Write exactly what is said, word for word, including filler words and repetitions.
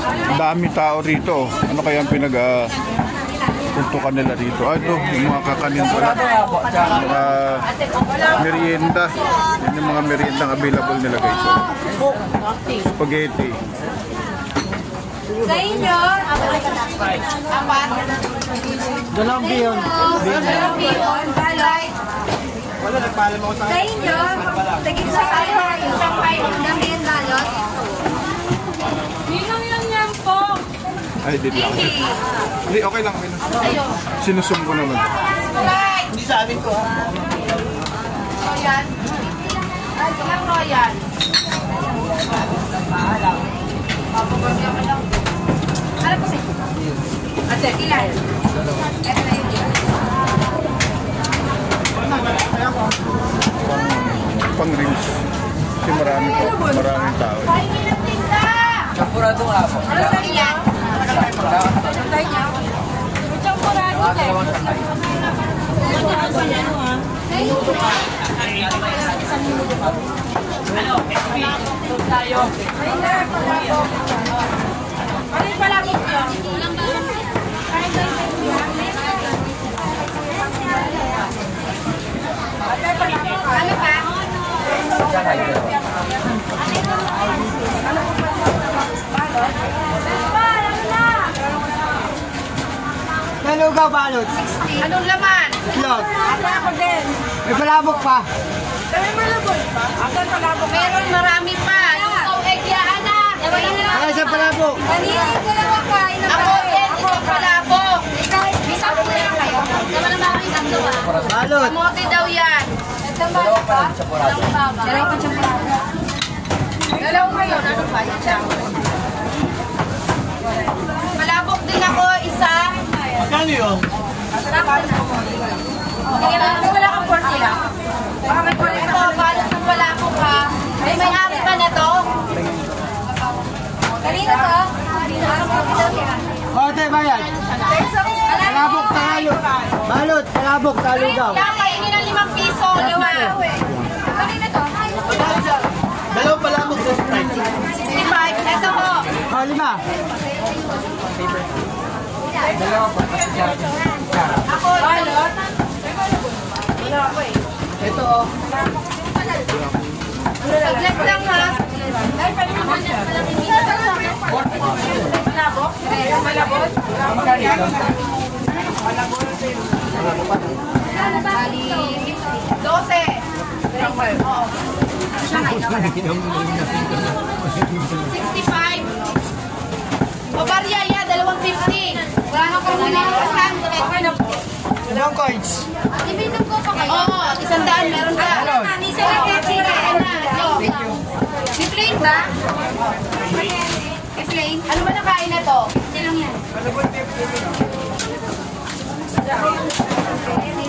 Ang dami tao rito. Ano kaya ang pinag uh, tuntukan nila rito? Ah, ito, yung mga kakanin pala. Mga merienda. Yan yung mga merienda available nila guys. So, spaghetti. Sa inyo, apat. Dalawang biyon. Dalawang biyon. Balay. Sa inyo, tagit sa kayo, damihan balot. Ninong yung yan po. Ay, dito lang. Hindi, okay lang. Okay lang. Sinusum ko naman. Hindi sa amin ko. Royan. Ilang Royan? Ano po sa'yo? Ate, ilan? Ito na yun. Pang rings. Kasi marami po. Maraming tao. Champurado nga po. Ano sa iyan? Santay niya? Champurado din. Champurado niya. Ano? F B. Tayo. Ano pala po yun? Ano pa? Nalugaw balot. Anong laman? Itlog. Ako din. May palabok pa. May malabot pa? Asan palabok? Meron marami pa. Yung tawag yan na. Ay, sa palabok. Kanina dalawa ka. Ako din, isang palabok. Isang po lang kayo. Naman ang mga isang dawa. Balot. Kamote daw yan. Dalawa pa? Dalawa pa champurado. Dalawa ngayon. Ano pa? Palabok din ako, isa. Magkano yun? Sige na, wala kang porte lang. Baka may porte ito, balot ng palabok ha. Ay, may ari pa na to. Kanina to? Kote bayad. Palabok talo. Balot, palabok talo daw. Kaya kainin ng limang piso, liwa. Kanina to? Dalawang palabok sa sixty-five, ito po. Oh, lima. Dalawa pa. Ako, balot. Wala ako eh. Ito oh. Saglit lang ha. Ay, pwede mo ba niya? Malabok? Malabot? Dose. sixty-five. Pabarya ya, dalawang fifty. Wala na ko muna. one hundred. Ilang coins? Ibitin ko pa kayo. Oo, isang daan meron ka. Isa lang yung chika. May plain ba? May plain? Ano ba nakain na to? Hindi lang yan.